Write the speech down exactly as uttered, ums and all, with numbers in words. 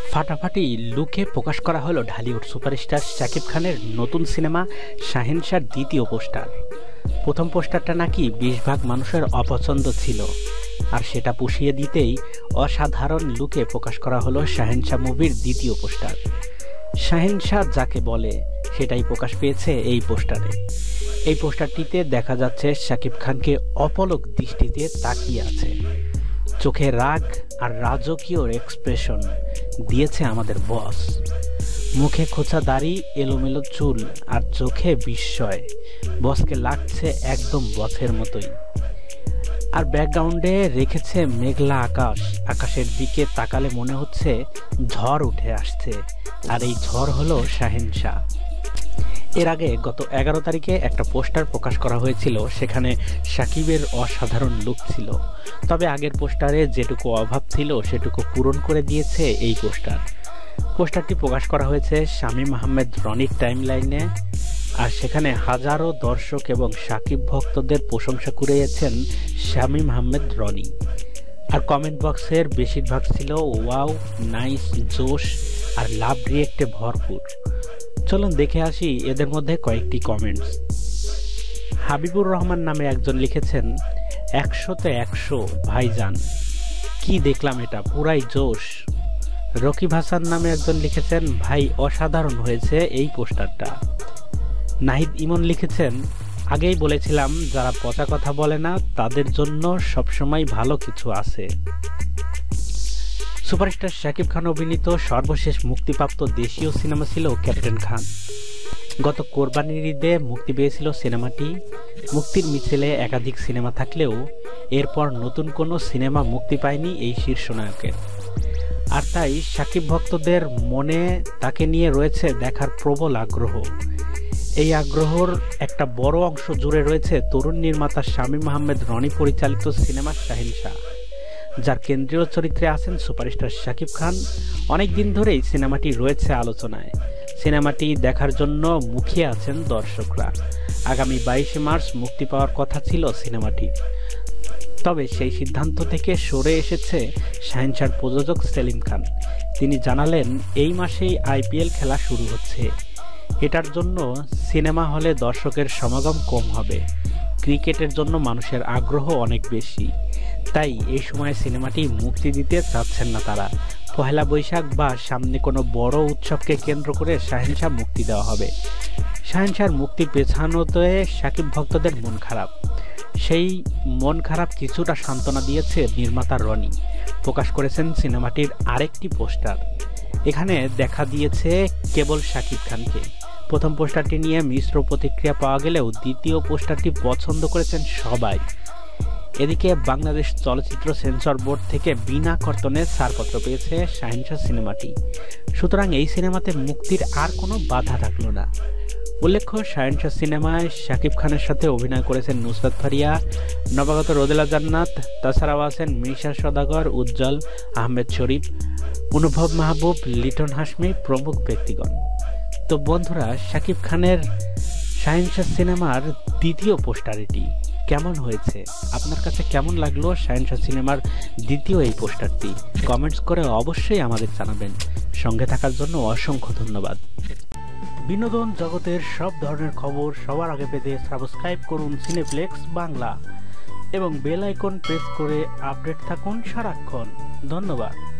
ফাটাফাটি লুকে প্রকাশ করা হলো ঢালিউড সুপারস্টার শাকিব খানের নতুন সিনেমা শাহেনশার দ্বিতীয় পোস্টার। প্রথম পোস্টারটা নাকি বিশ ভাগ মানুষের অপছন্দ ছিল, আর সেটা পুষিয়ে দিতেই অসাধারণ লুকে প্রকাশ করা হলো শাহেনশা মুভির দ্বিতীয় পোস্টার। শাহেনশা যাকে বলে সেটাই প্রকাশ পেয়েছে এই পোস্টারে। এই পোস্টারটিতে দেখা যাচ্ছে শাকিব খানকে অপলক দৃষ্টিতে তাকিয়ে আছে, চোখে রাগ আর রাজকীয় এক্সপ্রেশন দিয়েছে আমাদের বস। মুখে খোঁচা দাড়ি, এলোমেলো চুল আর চোখে বিস্ময়, বসকে লাগছে একদম বসের মতোই। আর ব্যাকগ্রাউন্ডে রেখেছে মেঘলা আকাশ, আকাশের দিকে তাকালে মনে হচ্ছে ঝড় উঠে আসছে, আর এই ঝড় হলো শাহেনশা। এর আগে গত এগারো তারিখে একটা পোস্টার প্রকাশ করা হয়েছিল, সেখানে শাকিবের অসাধারণ লুক ছিল। তবে আগের পোস্টারে যেটুকু অভাব ছিল সেটুকু পূরণ করে দিয়েছে এই পোস্টার। পোস্টারটি প্রকাশ করা হয়েছে শামীম আহমেদ রনির টাইমলাইনে, আর সেখানে হাজারো দর্শক এবং শাকিব ভক্তদের প্রশংসা কুড়িয়েছেন শামীম আহমেদ রনি। আর কমেন্ট বক্সের বেশিরভাগ ছিল ওয়াও, নাইস, জোশ আর লাভ রিয়েক্টে ভরপুর। চলুন দেখে আসি এদের মধ্যে কয়েকটি কমেন্টস। হাবিবুর রহমান নামে একজন লিখেছেন, একশোতে একশো ভাইজান, কি দেখলাম এটা, পুরাই জোশ। রকিব হাসান নামে একজন লিখেছেন, ভাই অসাধারণ হয়েছে এই পোস্টারটা। নাহিদ ইমন লিখেছেন, আগেই বলেছিলাম যারা পচা কথা বলে না তাদের জন্য সবসময় ভালো কিছু আছে। সুপারস্টার শাকিব খান অভিনীত সর্বশেষ মুক্তিপ্রাপ্ত দেশীয় সিনেমা ছিল ক্যাপ্টেন খান। গত কোরবানির ঈদে মুক্তি পেয়েছিল সিনেমাটি। মুক্তির মিছিলে একাধিক সিনেমা থাকলেও এরপর নতুন কোনো সিনেমা মুক্তি পায়নি এই শীর্ষনায়কের। আর তাই শাকিব ভক্তদের মনে তাকে নিয়ে রয়েছে দেখার প্রবল আগ্রহ। এই আগ্রহর একটা বড় অংশ জুড়ে রয়েছে তরুণ নির্মাতা শামীম আহমেদ রনি পরিচালিত সিনেমা শাহেনশা, যার কেন্দ্রীয় চরিত্রে আছেন সুপারস্টার শাকিব খান। অনেক দিন ধরেই সিনেমাটি রয়েছে আলোচনায়। সিনেমাটি দেখার জন্য মুখিয়ে আছেন দর্শকরা। আগামী বাইশে মার্চ মুক্তি পাওয়ার কথা ছিল সিনেমাটি, তবে সেই সিদ্ধান্ত থেকে সরে এসেছে শাহেনশার প্রযোজক সেলিম খান। তিনি জানালেন, এই মাসেই আইপিএল খেলা শুরু হচ্ছে, এটার জন্য সিনেমা হলে দর্শকের সমাগম কম হবে। ক্রিকেটের জন্য মানুষের আগ্রহ অনেক বেশি, তাই এই সময়ে সিনেমাটি মুক্তি দিতে চাচ্ছেন না তারা। পহেলা বৈশাখ বা সামনে কোনো বড় উৎসবকে কেন্দ্র করে শাহেনশা মুক্তি দেওয়া হবে। শাহেনশার মুক্তি পেছানোতে শাকিব ভক্তদের মন খারাপ। সেই মন খারাপ কিছুটা সান্ত্বনা দিয়েছে নির্মাতা রনি। প্রকাশ করেছেন সিনেমাটির আরেকটি পোস্টার। এখানে দেখা দিয়েছে কেবল শাকিব খানকে। প্রথম পোস্টারটি নিয়ে মিশ্র প্রতিক্রিয়া পাওয়া গেলেও দ্বিতীয় পোস্টারটি পছন্দ করেছেন সবাই। এদিকে বাংলাদেশ চলচ্চিত্র সেন্সর বোর্ড থেকে বিনা কর্তনে ছাড়পত্র পেয়েছে শাহেনশা সিনেমাটি। সুতরাং এই সিনেমাতে মুক্তির আর কোনো বাধা থাকলো না। উল্লেখ্য, শাহেনশা সিনেমায় শাকিব খানের সাথে অভিনয় করেছেন নুসরাত ফারিয়া, নবাগত রোদেলা জান্নাত, তাছাড়াও আছেন মিশা সদাগর, উজ্জ্বল, আহমেদ শরীফ, অনুভব মাহবুব, লিটন হাশমি প্রমুখ ব্যক্তিগণ। তো বন্ধুরা, শাকিব খানের শাহেনশা সিনেমার দ্বিতীয় পোস্টার এটি কেমন হয়েছে, আপনার কাছে কেমন লাগলো শাহেনশা সিনেমার দ্বিতীয় এই পোস্টারটি? কমেন্টস করে অবশ্যই আমাদের জানাবেন। সঙ্গে থাকার জন্য অসংখ্য ধন্যবাদ। বিনোদন জগতের সব ধরনের খবর সবার আগে পেতে সাবস্ক্রাইব করুন সিনেপ্লেক্স বাংলা এবং বেল আইকন প্রেস করে আপডেট থাকুন সারাক্ষণ। ধন্যবাদ।